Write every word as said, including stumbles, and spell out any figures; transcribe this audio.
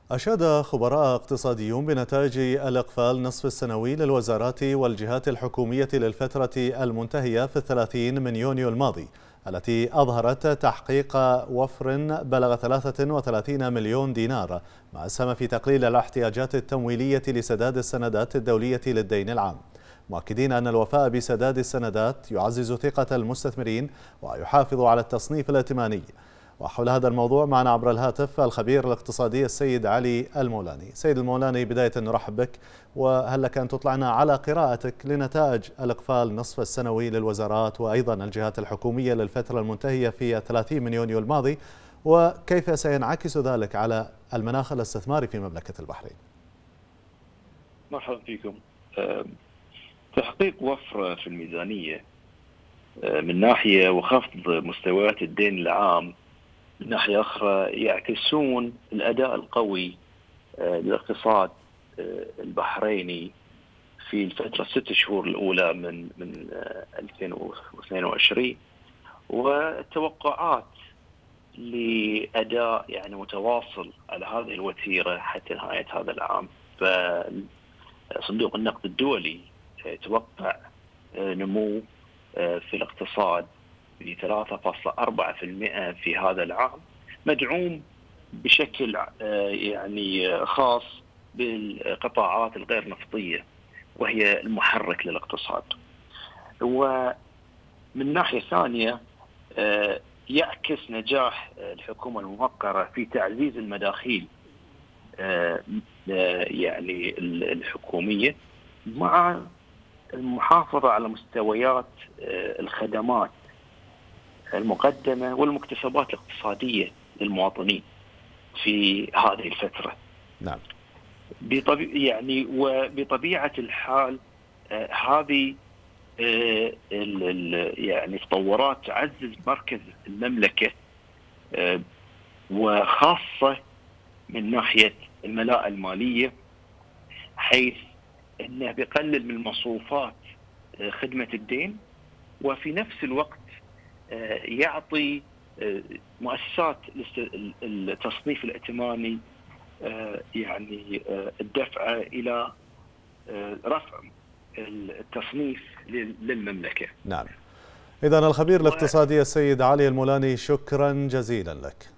أشاد خبراء اقتصاديون بنتائج الإقفال نصف السنوي للوزارات والجهات الحكومية للفترة المنتهية في الثلاثين من يونيو الماضي، التي أظهرت تحقيق وفر بلغ ثلاثة وثلاثين مليون دينار، ما أسهم في تقليل الاحتياجات التمويلية لسداد السندات الدولية للدين العام، مؤكدين أن الوفاء بسداد السندات يعزز ثقة المستثمرين ويحافظ على التصنيف الائتماني. وحول هذا الموضوع معنا عبر الهاتف الخبير الاقتصادي السيد علي المولاني. سيد المولاني، بداية نرحب بك، وهل لك أن تطلعنا على قراءتك لنتائج الإقفال نصف السنوي للوزارات وأيضا الجهات الحكومية للفترة المنتهية في الثلاثين من يونيو الماضي، وكيف سينعكس ذلك على المناخ الاستثماري في مملكة البحرين؟ مرحبا فيكم. تحقيق وفر في الميزانية من ناحية وخفض مستويات الدين العام من ناحية أخرى يعكسون الأداء القوي للاقتصاد البحريني في الفترة الست شهور الأولى من من ألفين واثنين وعشرين، والتوقعات لأداء يعني متواصل على هذه الوتيرة حتى نهاية هذا العام. فصندوق النقد الدولي يتوقع نمو في الاقتصاد ب ثلاثة فاصلة أربعة بالمئة في هذا العام، مدعوم بشكل يعني خاص بالقطاعات الغير نفطية وهي المحرك للاقتصاد. ومن ناحية ثانية يعكس نجاح الحكومة الموقرة في تعزيز المداخيل يعني الحكومية مع المحافظة على مستويات الخدمات المقدمة والمكتسبات الاقتصادية للمواطنين في هذه الفترة. نعم. بطبيعة يعني وبطبيعة الحال آه هذه آه ال ال يعني تطورات تعزز مركز المملكة آه وخاصة من ناحية الملاءة المالية، حيث انه بيقلل من مصروفات آه خدمة الدين، وفي نفس الوقت يعطي مؤسسات التصنيف الائتماني يعني الدفعة إلى رفع التصنيف للمملكة. نعم. إذن الخبير الاقتصادي السيد علي المولاني، شكرا جزيلا لك.